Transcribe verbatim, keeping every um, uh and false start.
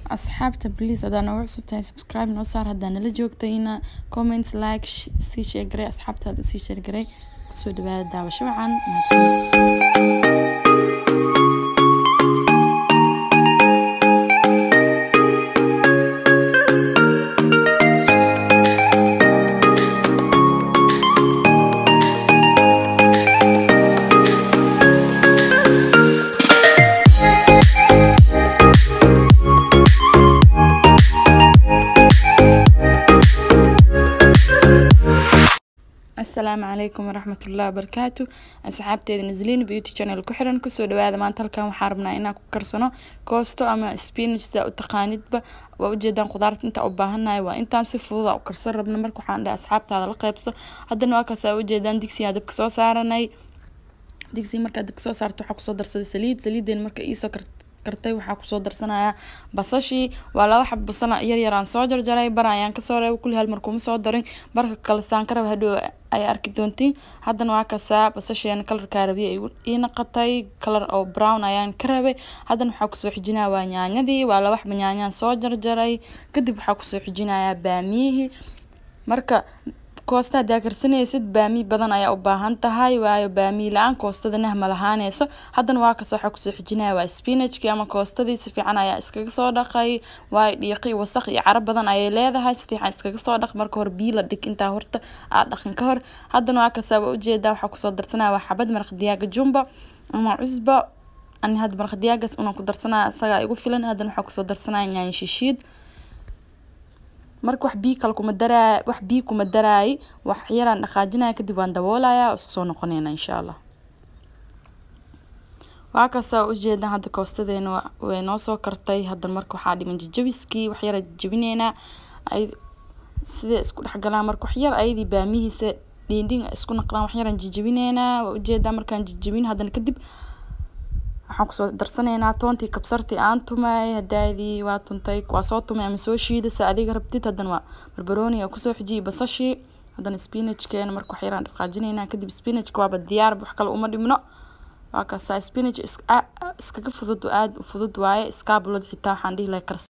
asxaabta please hadaan ugu cusubtahay subscribe noo saar hadaan nala joogtayna comments like sii share garay asxaabtaada u sii share garay soo dhawaada daawasho wacan السلام عليكم ورحمة الله وبركاته أصحابتي نزلين بيوتي channel كحرن كسو دواada maanta halkan waxaan rabnaa inaan ku karsano koosto ama spinach sida u taqaanidba waa ujeedaan qudaarta inta u baahanahay waa intaan si fudud u karsan rabno marka waxaan dhahay asxaabtaada la qaybso haddana waa kaas ujeedaan digsiga dabka soo saaranay digsi marka dabka soo saarto waxa ku soo darsaday saliid saliideen marka ii soo kartay waxa ku soo darsanaya basashi waa laba xab basal yar yar aan soo jarjaray bar ayaan ka soo reebay kulli hal mar kuma soo darin barka kale saan ka rab hadhow ay arki doontiin haddana waa kaasa basasheena kalarka arabiya ii naqatay kalar oo brown ayaan ka rabay haddana waxa ku soo xijinaa waa yaanyadii waa laba xab yaanyaan soo jarjaray kadib waxa ku soo xijinayaa baamiyihii marka koosta hadaa karsanaysid baami badan ayaa u baahan tahay waayo baami la'aan koostada nahma lahaanayso haddana waa ka soo waxa ku soo xijinaya waa spinachki ama koostadii si fiican ayaa iskaga soo dhaqay waa dhiiqi wasakh iyo carab badan ayay leedahay si fiican iskaga soo dhaq marka hore biyo la dhig inta horta aad dhaqin ka hor haddana waa ka soo ujeedaa waxa ku soo darsanaya waa xabad maraq digaag jumbo ama cusbo ani had maraq digaagaas una ku darsanaya asaga igu filan haddana waxa ku soo darsanaya yaanyo shishiid marka wax biyo kale kuma daraa wax biyo kuma daraay wax yaraan dhaqaajinaya kadib waan daboolaya oo soo noqonayna insha Allah waa ka soo ujeedan hadda koostadeena way noo soo kartay hadda marka waxa dhiman jajabiski wax yar jabinayna ay sida isku dhaxgalaan marka wax yar aydi baamihiisa dhiindhin isku naqdaan wax yaraan jajabinayna ujeedan markaan jajabin haddana kadib waxaan ku soo darsanaynaa toontii kabsartii aan tumay hadaadii waa tuntay waa soo tumay ama soo shiiday adiga rabtid haddana waa barbarooni ku soo xijiyay basashi haddana spinachkeena marka wax yaraan dhaqaajinaynaa kadib spinachka waa diyaar wax kale uma dhimno waa ka saa spinach iskaga fudud aad u fudud waaye iska bulad xitaa waxaan dhihi lahaa